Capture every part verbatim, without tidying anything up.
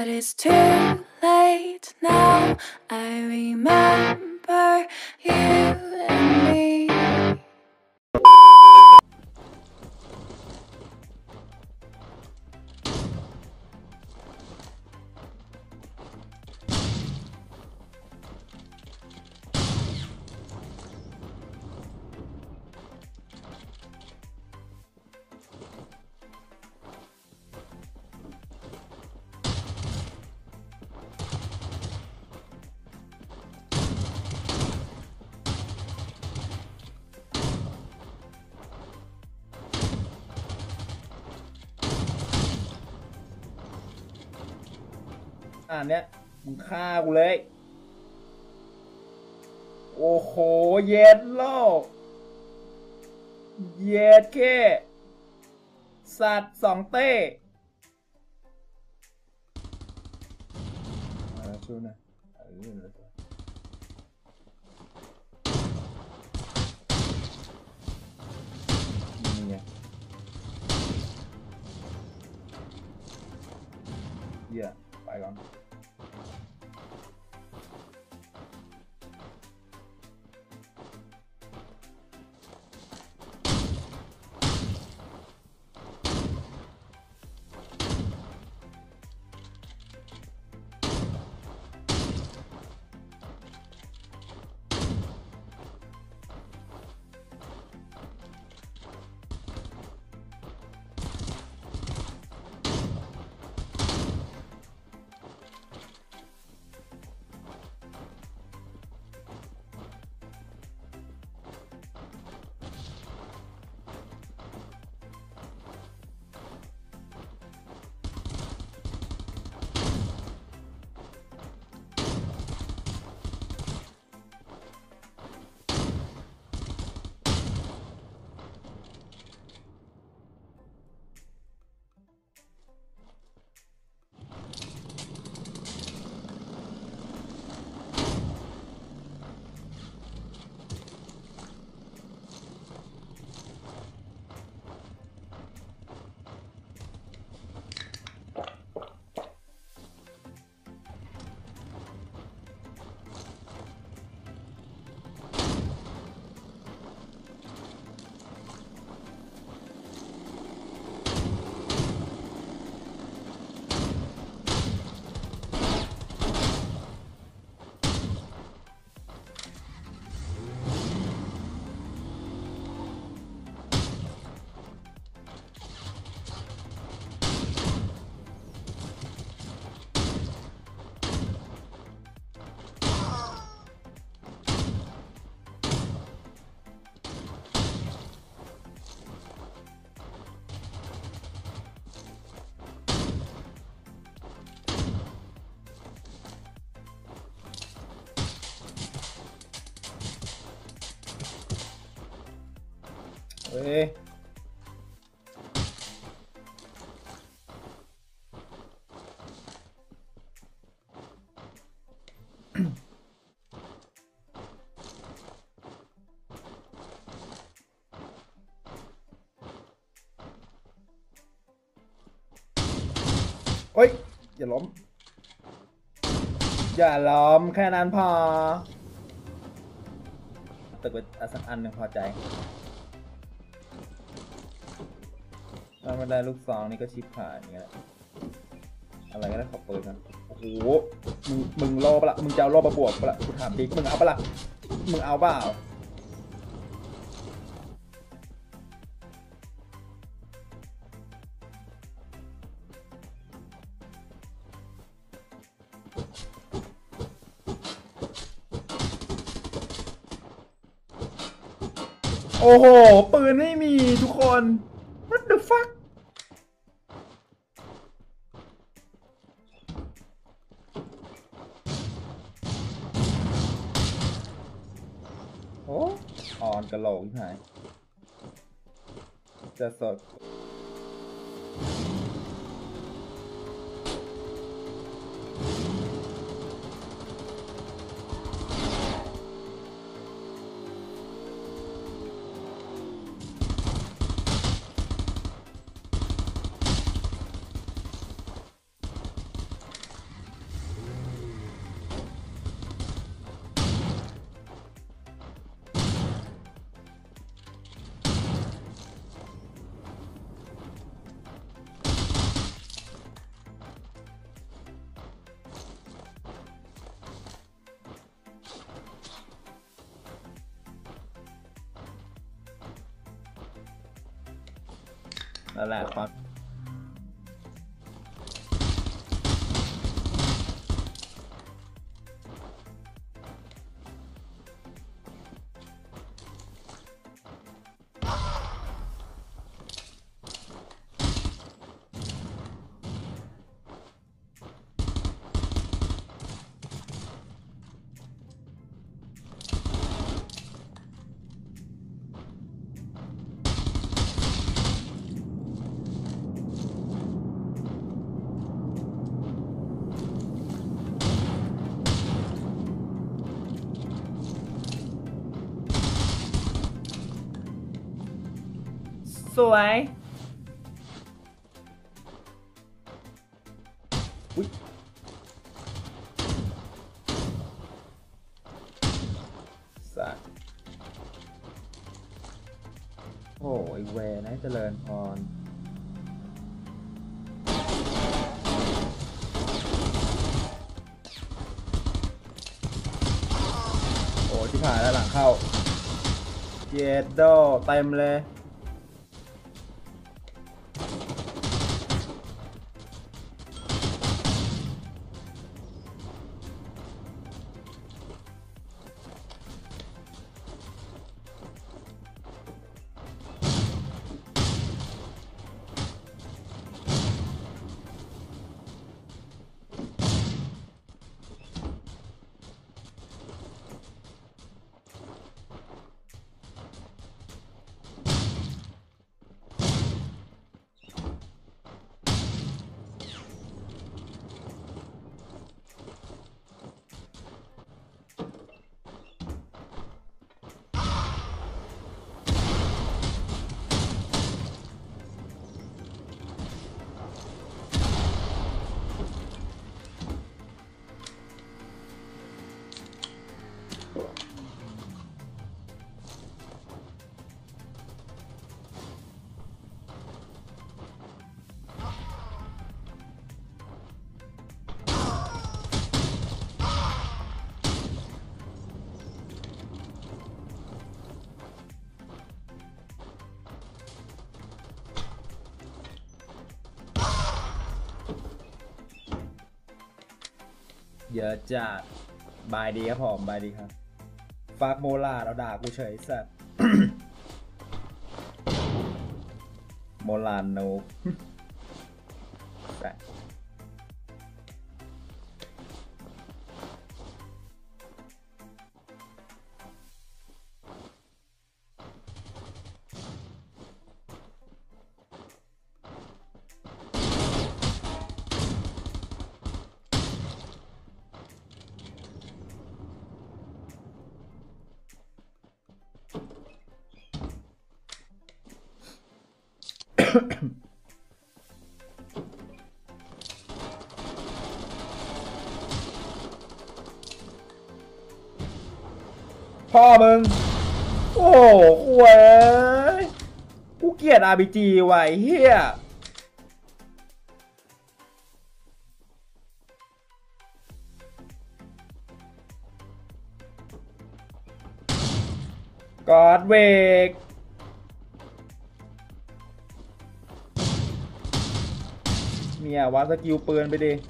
But it's too late now. I remember you and me. อันเนี้ยมึงฆ่ากูเลยโอ้โหเย็ดโลกเย็ดแค่สัตว์สองเต้มาช่วยนะนี่ไงเหี้ยไปก่อนเฮ้ยโอ้ยอย่าล้มอย่าล้มแค่นั้นพอตึกไปสักอันหนึ่งพอใจถ้าไม่ได้ลูกซองนี่ก็ชิปผ่านอย่างเงี้ยอะไรก็ได้ขอเปิดกันโอ้โหมึงมึงโลปะละมึงจะเอาโลประบวกปะละกูถามดิมึงเอาปะละมึงเอาเปล่าโอ้โหปืนไม่มีทุกคน what the fuck โอ้อ่อนกระโหลกที่ไหนจะสดนั่นแหละความสวยอุ๊ยสัตว์โอ้ยเวนะเจริญพรโอ้ที่ผ่านแล้วหลังเข้าเย็ดโดเต็มเลยเยอะจัดบายดีครับผมบายดีครับฝากโมลาเราด่ากูเฉยสัตว์ โมลานโนแปะพ่อมึงโอ้โหเว้ยกูเกลียด อาร์ พี จี ไว้เฮียกอดเวกเมียวัดสกิลปืนไปดิ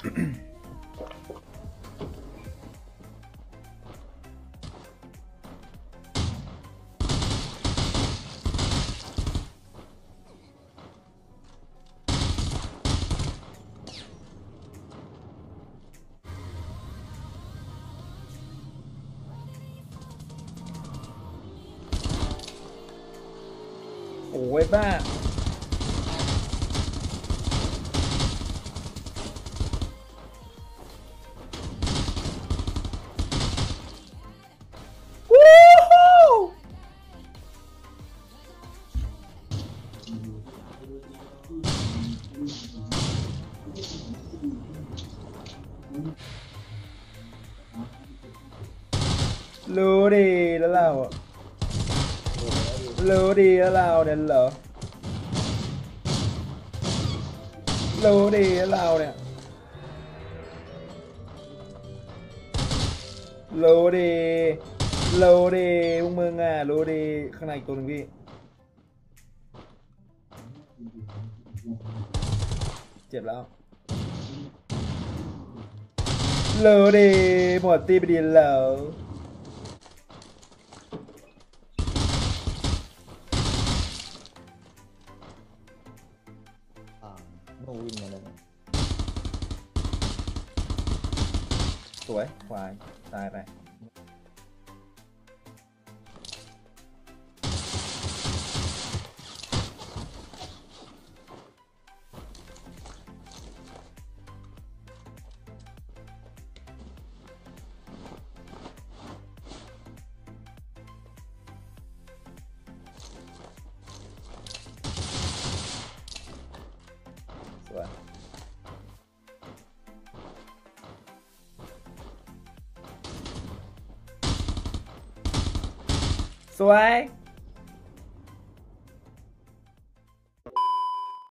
โอ้ยบ้ารู้ดีแล้วเรารู้ดีแล้วเราเนี่ยเหรอรู้ดีแล้วเราเนี่ยรู้ดีรู้ดีพวกมึงอ่ะรู้ดีข้างในอีกตัวหนึ่งพี่เจ็บแล้วรู้ดีหมดตีไปดีแล้วโนวิ่งมาเลยสวยควายตายไปสวยสวย